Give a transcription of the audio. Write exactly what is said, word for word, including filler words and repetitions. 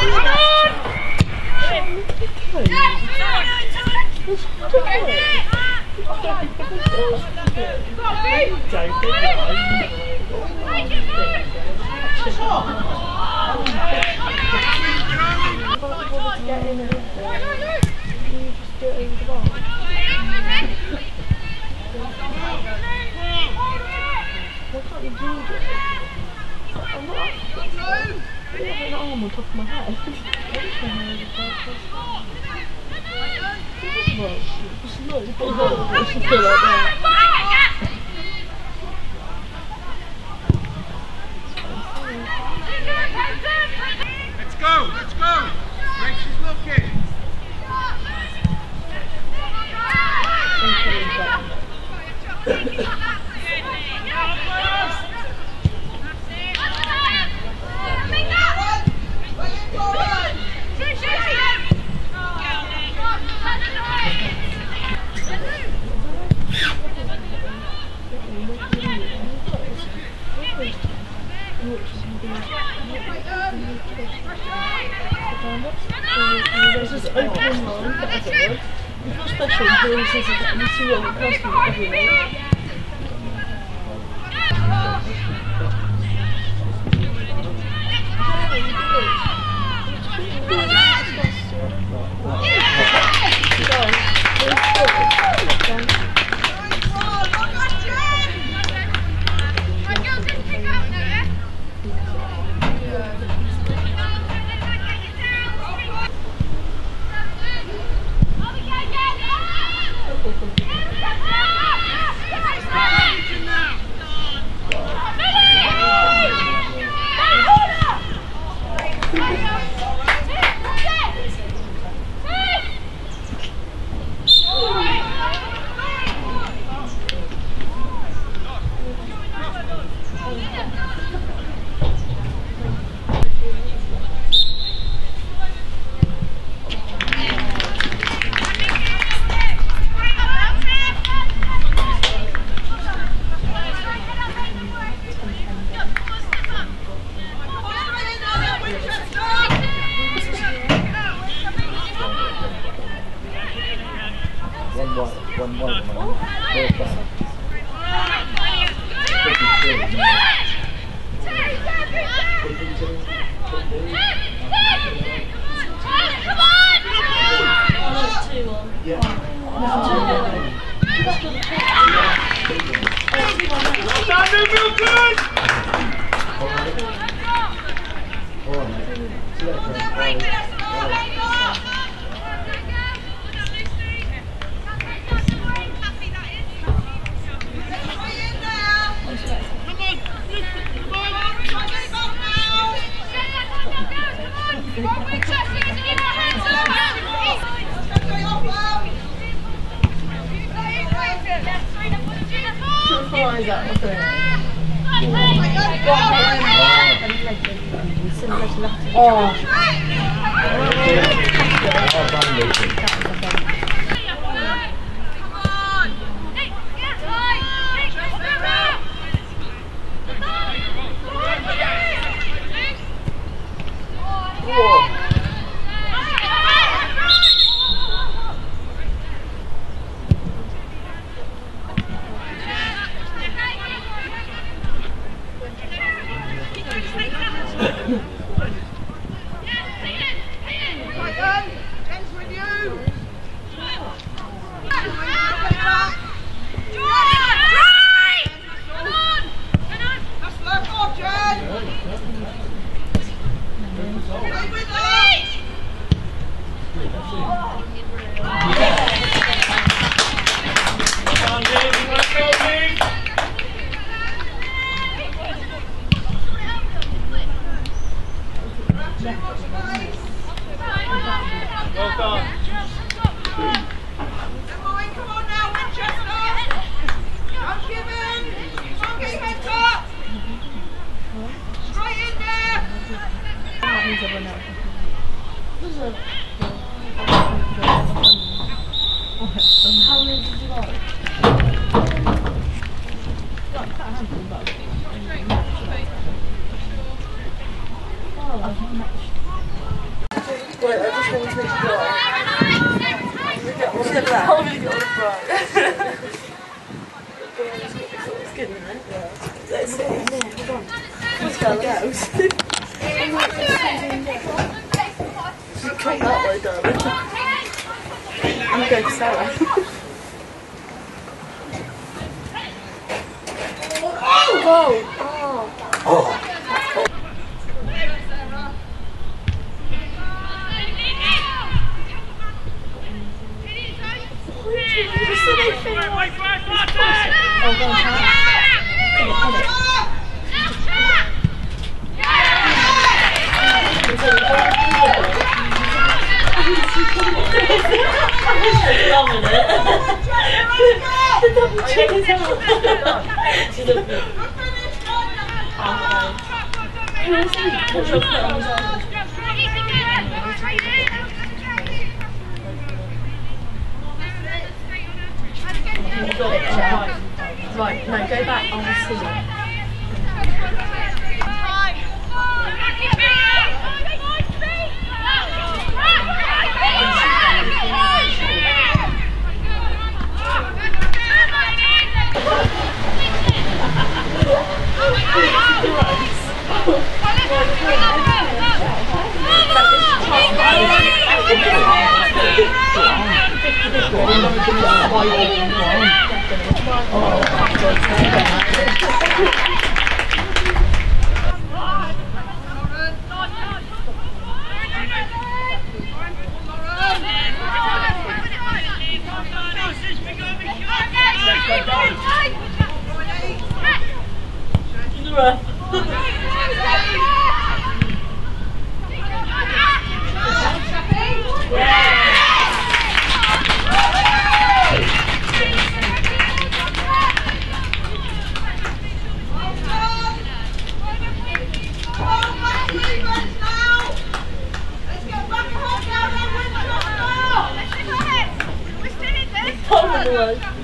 On top of my head. Let's go, let's go. Grace is looking. This is open line for everyone. If you're special, you can see that you see what it costs everyone. One more, one How many did you like? Got quite a handful, but oh, I've matched. Wait, I just want to take a drive. What's it like? I'm going to get on the front. It's good, isn't it? Yeah. Let's see. Hold on. Let's go. You can't that way, darling. I'm going to Sarah. Oh! Oh! Oh! Oh, go on, come on, come on. I'm loving it. The double check is out. She's loving it. Who is he? What's your foot on his arm? You got it, right. Right, no, go back, I will see it. Hold on.